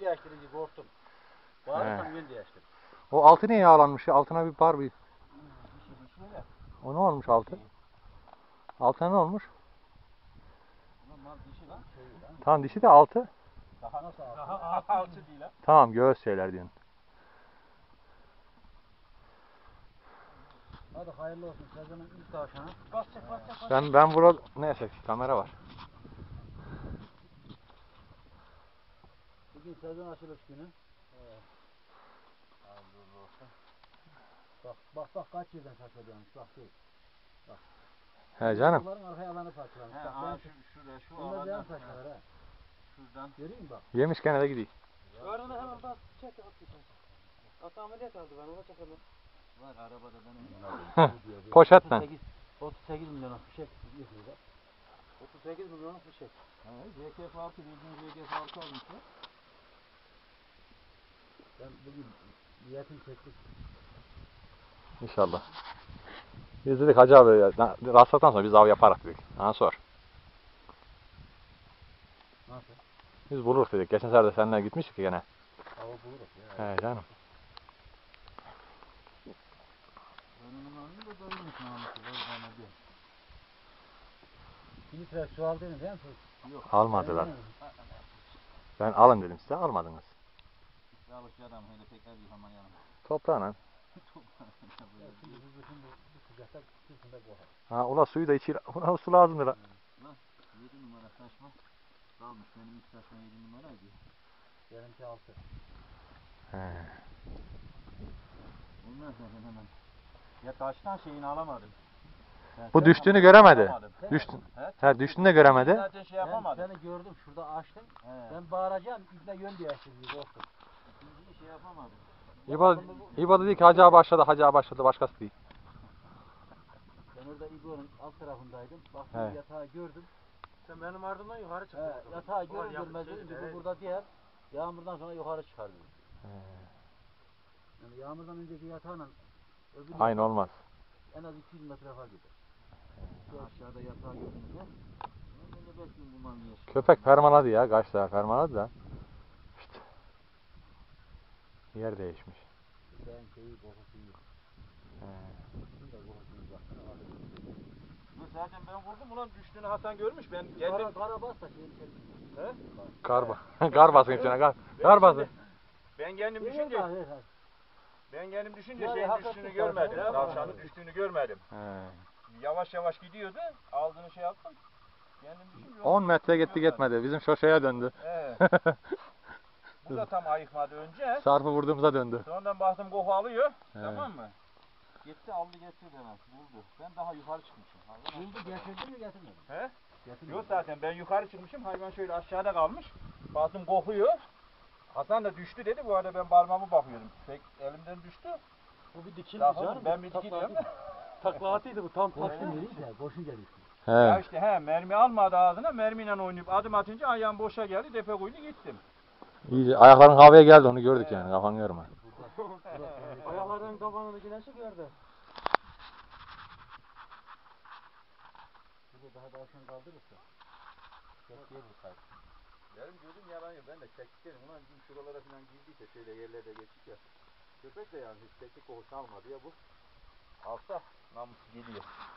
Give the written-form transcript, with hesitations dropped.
değiştirici korktum. Bağırırsam yön değiştir. O altı niye yağlanmış ya? Altına bir bar bir. Şöyle. O ne olmuş altı? Altına ne olmuş? Normal dişi lan. Tamam dişi de altı. Daha nasıl altı? Daha altı değil ha. Tamam göğüs şeyler diyorsun. Hadi hayırlı olsun. Sezonun ilk tavşanı. Basacak. Ben burada neyse kamera var. Bugün sezon açılış günü. Hayırlı olsun. Bak kaç yerden saçılıyormuş. Bak değil. Bak. He canım. Bunların arka yalanı parçalamış. Bak ben şu alandan saçmalar ha. Şuradan. Göreyim mi bak. Yemiş gene de gidiyor. Şu arada hemen bak çek at bir tane. At ameliyat aldı ben ona çekelim. Var arabada benim. Poşetle. 38 milyonluk bir şey yapıyorlar. 38 milyonluk bir şey. JKF6 bildiğin JKF6 almışlar. Ben bugün niyetim çektik. İnşallah. Biz dedik Hacı abi ya, rastladıktan sonra biz av yaparak dedik. Ha sor. Nasıl? Biz buluruz dedik. Geçen sefer de seninle gitmiştik gene. Hava buluruz ya. He canım. Önünün önünde de doymuş namusu. Bir litre su aldınız değil mi? Yok. Almadılar. Ben alın dedim size almadınız. Sağlıkçı adam öyle tekrar yıkama yanım. Toprağına. Şimdi bu sıcakta kısımda bu hal. Ha ula suyu da içir. Ula su lazımdır ha. 7 numara saçma kalmış. Benim ilk saçma 7 numaraydı. Benimki 6. He. Ondan sonra hemen. Ya taştan şeyini alamadım. Bu düştüğünü göremedi. Düştün. He düştüğünü de göremedi. Zaten şey yapamadım. Ben seni gördüm şurada açtım. Ben bağıracağım İbne yön değiştirdi korktum. İkinciyi şey yapamadım. İbo dedi ki Hacı abi başladı başkası değil. Ben orada İbo'nun alt tarafındaydım. Baktım yatağı gördüm. Sen benim ardımdan yukarı çıktın. Yatağı görür görmez dedim ki bu burada diğer. Yağmurdan sonra yukarı çıkar dedim. Yani yağmurdan önceki yatağla öbür Aynı olmaz. en az 200 metre fark eder. Şu aşağıda yatağı gördüğünüzde ben de bekliyorum bu mal yiyesin. Köpek fermaladı ya. Kaç sefer fermaladı da. İşte. Yer değişmiş. Ben şeyi kokusu yok. Şunu da kokusunu baksana aldım. Zaten ben vurdum ulan düştüğünü Hasan görmüş. Ben geldim. Kara bas da şeyin içerisinde. He? Kar basın içine kar basın. Ben kendim düşünce şeyin düştüğünü görmedim. Tavşanın düştüğünü görmedim. Yavaş yavaş gidiyordu. Aldığını şey yaptım. Kendim düşünce 10 metre gitti gitmedi. Bizim şoşeye döndü. Bu da tam ayıkmadı önce. Sarfı vurduğumuza döndü. Sonradan baktım koku alıyor. Tamam mı? Gitti aldı getirdi hemen. Buldu. Ben daha yukarı çıkmışım. Buldu getirdin mi getirmedin? He? Yok zaten ben yukarı çıkmışım. Hayvan şöyle aşağıda kalmış. Baktım kokuyor. Hasan da düştü dedi. Bu arada ben parmağıma bakıyordum. Pek elimden düştü. Bu bir dikildi canım. Ben bir dikildim. Takla atıydı bu tam taktı nereye? Boşun geldi. Ya işte mermi almadı ağzına. Mermiyle oynayıp adım atınca ayağım boşa geldi. Depe koydu gittim. İyice ayakların havaya geldi onu gördük yani kafan görme. Ayaklarının kafanını güneşi gördü. Burada daha tavşan kaldırırsa. Çok yer bu sayı. Benim gözüm yalan yok. Ben de çektiklerim. Ulan bizim şuralara falan girdiyse şöyle yerlerde geçtik ya. Köpek de yani hiç çektik kokusu almadı ya bu. Alsa namus geliyor.